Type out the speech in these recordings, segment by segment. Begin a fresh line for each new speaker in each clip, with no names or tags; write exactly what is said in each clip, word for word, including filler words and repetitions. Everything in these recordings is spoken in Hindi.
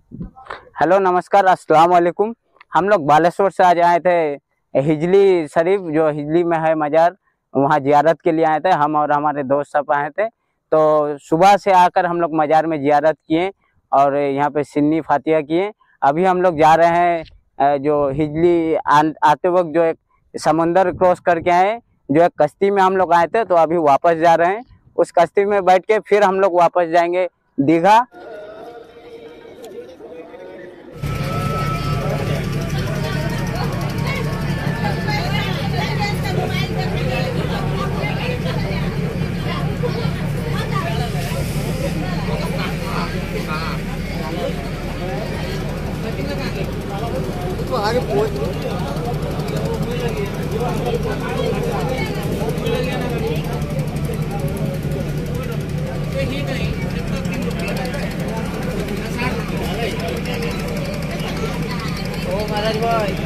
हेलो नमस्कार, अस्सलाम वालेकुम। हम लोग बालेश्वर से आज आए थे हिजली शरीफ, जो हिजली में है मज़ार, वहाँ जियारत के लिए आए थे। हम और हमारे दोस्त सब आए थे। तो सुबह से आकर हम लोग मज़ार में जियारत किए और यहाँ पे सिन्नी फातिहा किए। अभी हम लोग जा रहे हैं जो हिजली आते वक्त जो एक समंदर क्रॉस करके आए, जो एक कश्ती में हम लोग आए थे, तो अभी वापस जा रहे हैं। उस कश्ती में बैठ के फिर हम लोग वापस जाएंगे दीघा।
तो आगे पहुंच ओ महाराज भाई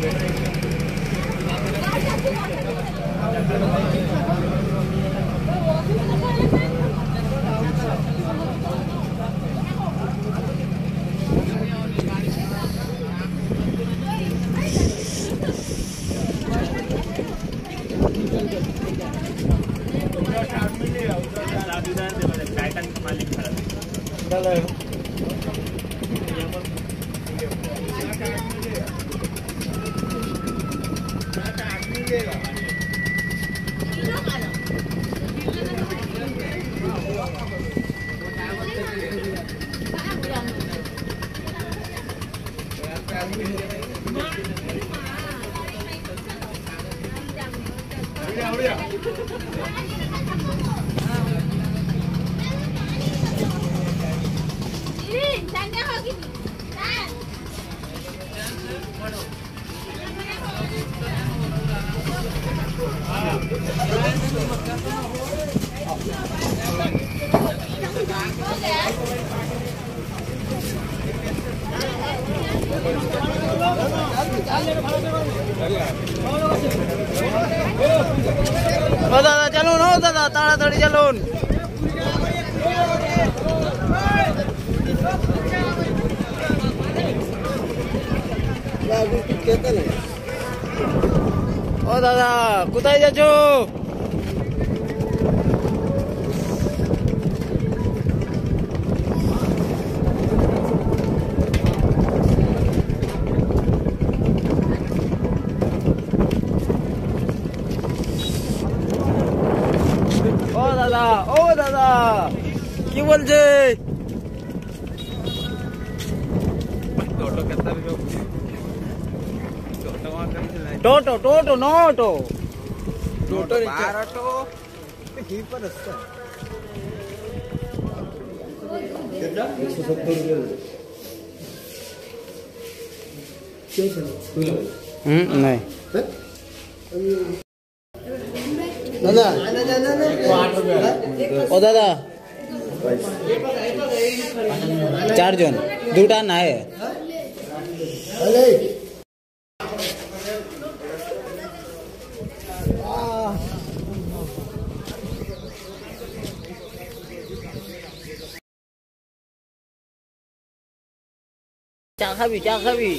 ओ दादा चलो ना दादा ताड़ाताड़ी चलो। ओ दादा कुताई जाचो? दादा ओ दादा की बोलছে टोटो टोटो नो ऑटो टोटो बार ऑटो ही पर असता कितना एक सौ सत्तर रुपए
हम्म नहीं
दादा ओ दादा
चार जन दुटा ना है।
चा खाबी चा खाबी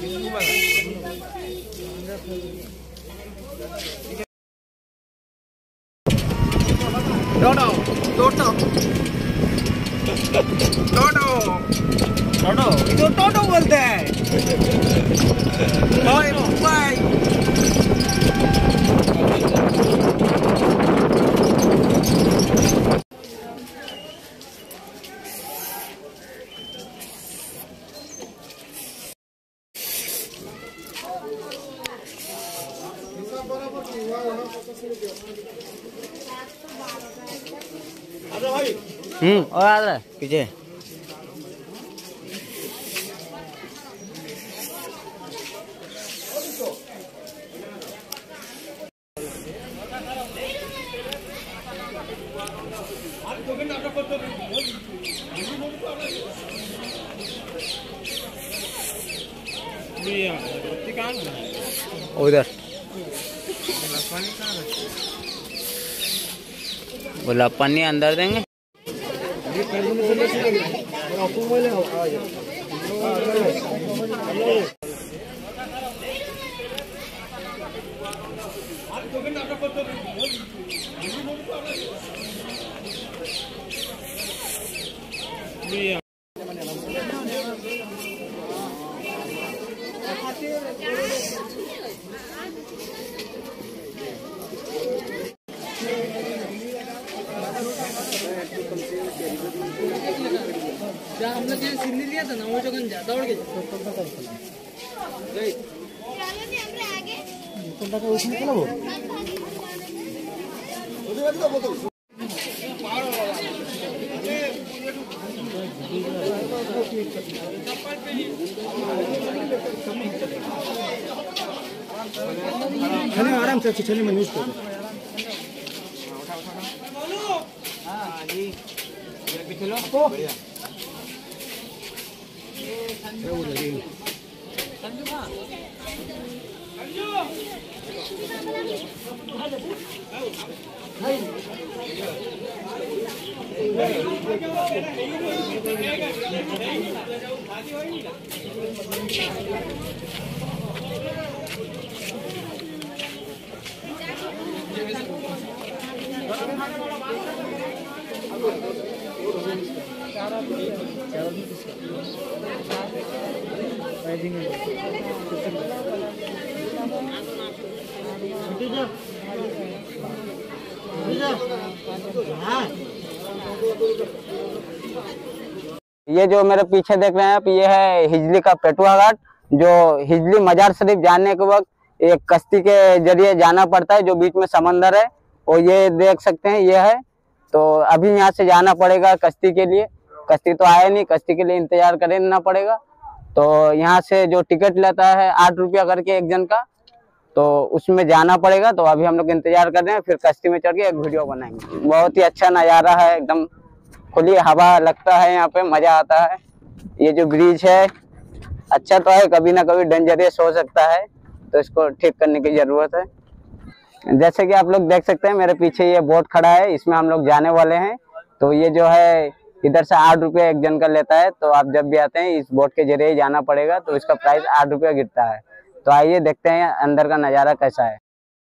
टोटो टोटो टोटो टोटो इधर टोटो बोलते हैं। ओए भाई
हम्म और आ रहा है पीछे। उधर बोला पानी अंदर देंगे।
हम लोग सिंधी लिया था ना वो जो गंजा दौड़ के
चलिए आराम से चलिए मैं न्यूज को
ये जो मेरे पीछे देख रहे हैं आप, ये है हिजली का पेटुआ घाट, जो हिजली मजार शरीफ जाने के वक्त एक कश्ती के जरिए जाना पड़ता है, जो बीच में समंदर है। और ये देख सकते हैं ये है, तो अभी यहाँ से जाना पड़ेगा कश्ती के लिए। कश्ती तो आया नहीं, कश्ती के लिए इंतजार करना पड़ेगा। तो यहाँ से जो टिकट लेता है आठ रुपया करके एक जन का, तो उसमें जाना पड़ेगा। तो अभी हम लोग इंतजार कर रहे हैं, फिर कश्ती में चढ़ के एक वीडियो बनाएंगे। बहुत ही अच्छा नज़ारा है, एकदम खुली हवा लगता है, यहाँ पे मजा आता है। ये जो ब्रिज है अच्छा तो है, कभी ना कभी डेंजरस हो सकता है, तो इसको ठीक करने की जरूरत है। जैसे कि आप लोग देख सकते हैं मेरे पीछे ये बोट खड़ा है, इसमें हम लोग जाने वाले हैं। तो ये जो है इधर से आठ रुपये एक जन का लेता है। तो आप जब भी आते हैं इस बोट के जरिए जाना पड़ेगा, तो इसका प्राइस आठ रुपया गिरता है। तो आइए देखते हैं अंदर का नज़ारा कैसा है।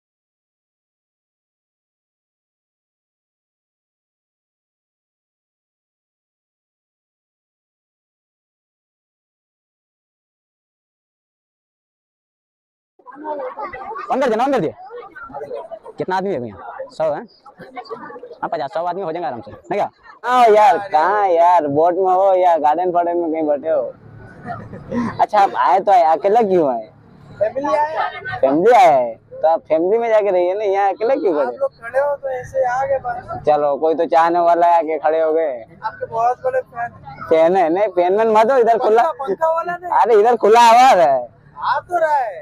ऑन कर दिया, ऑन कर दिया। कितना आदमी है भैया? सौ है? हाँ पचास सौ आदमी हो जाएंगे आराम से, नहीं क्या? हाँ यार, कहाँ यार, बोट में हो या गार्डन फार्डन में कहीं बैठे हो? अच्छा आप आए तो आए, अकेला क्यों आए?
फैमिली आया
फैमिली आए है, तो आप फैमिली में जाके रहिए ना, यहाँ अकेला क्यों खड़े?
आप लोग खड़े हो तो ऐसे आ गए बस।
चलो कोई तो चाहने वाला है, आके खड़े हो गए।
आपके बहुत बड़े फैन
फैन है? नहीं फैन में मत हो, इधर खुला,
पंखा वाला नहीं
अरे इधर खुला आवाज है।
आ तो रहा है।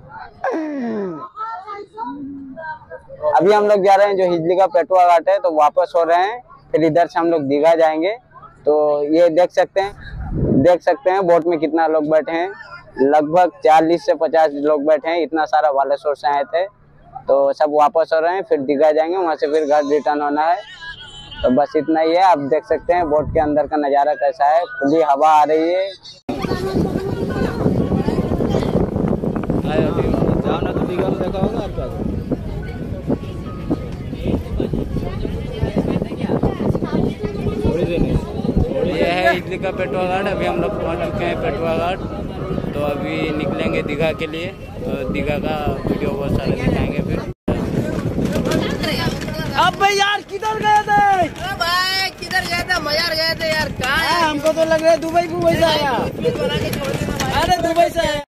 अभी हम लोग जा रहे हैं जो हिजली का पेटुआ घाट है, तो वापस हो रहे हैं, फिर इधर से हम लोग दीघा जाएंगे। तो ये देख सकते हैं, देख सकते हैं बोट में कितना लोग बैठे हैं, लगभग चालीस से पचास लोग बैठे हैं। इतना सारा बालेश्वर से आए थे, तो सब वापस हो रहे हैं, फिर दीघा जाएंगे, वहां से फिर घर रिटर्न होना है। तो बस इतना ही है। आप देख सकते हैं बोट के अंदर का नज़ारा कैसा है, खुली हवा आ रही है।
जाना तो दीघा में देखा होगा आपका।
ये है हिजली का पेटुआ घाट। अभी हम लोग पहुंच चुके हैं पेटुआ घाट, तो अभी निकलेंगे दीघा के लिए। तो दीघा का वीडियो बहुत सारे दिखाएंगे फिर।
अब भाई यार किधर गए थे?
अरे भाई किधर गए थे? मजार गए थे यार। कहाँ है?
हमको तो लग रहा है दुबई दुबई से आया। अरे दुबई से आया।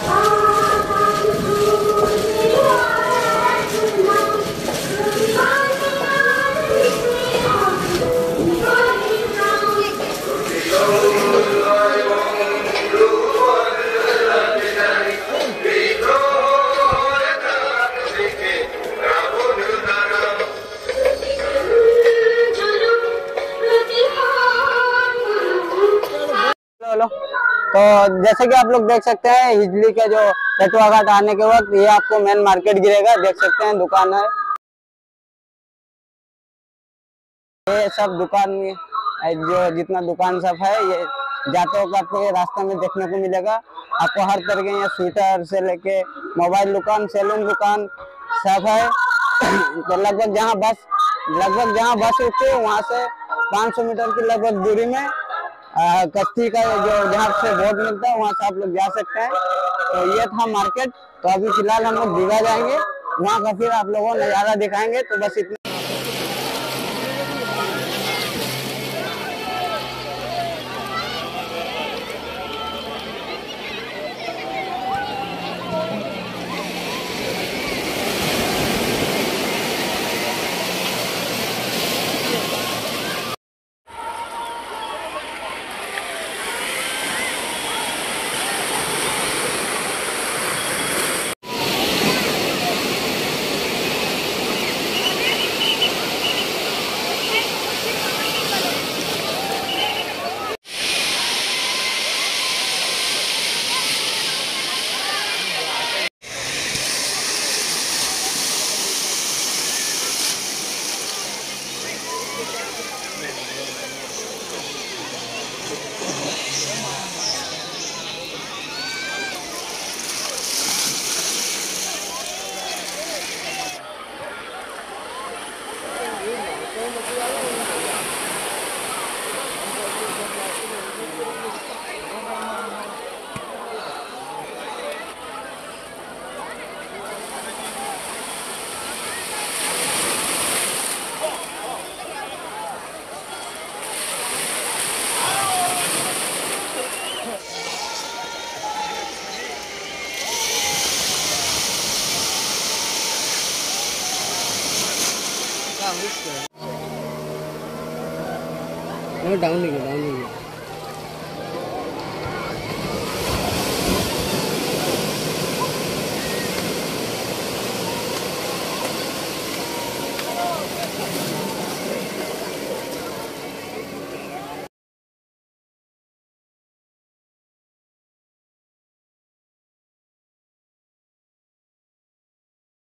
तो जैसे कि आप लोग देख सकते हैं हिजली के जो पेटुआ घाट आने के वक्त ये आपको मेन मार्केट गिरेगा। देख सकते हैं दुकान है, ये सब दुकान जो जितना दुकान सब है ये जाते वक्त आपको ये रास्ते में देखने को मिलेगा। आपको हर तरह के यहाँ स्वेटर से लेके मोबाइल दुकान, सैलून दुकान सब है। तो लगभग जहाँ बस लगभग जहाँ बस रुकती है वहाँ से पाँच सौ मीटर की लगभग दूरी में आ, कश्ती का जो जहाँ से बोट मिलता है वहाँ से आप लोग जा सकते हैं। तो ये था मार्केट। तो अभी फिलहाल हम लोग दीघा जाएंगे, वहाँ का फिर आप लोगों को नज़ारा दिखाएंगे। तो बस इतना।
डाउन नहीं डाउन नहीं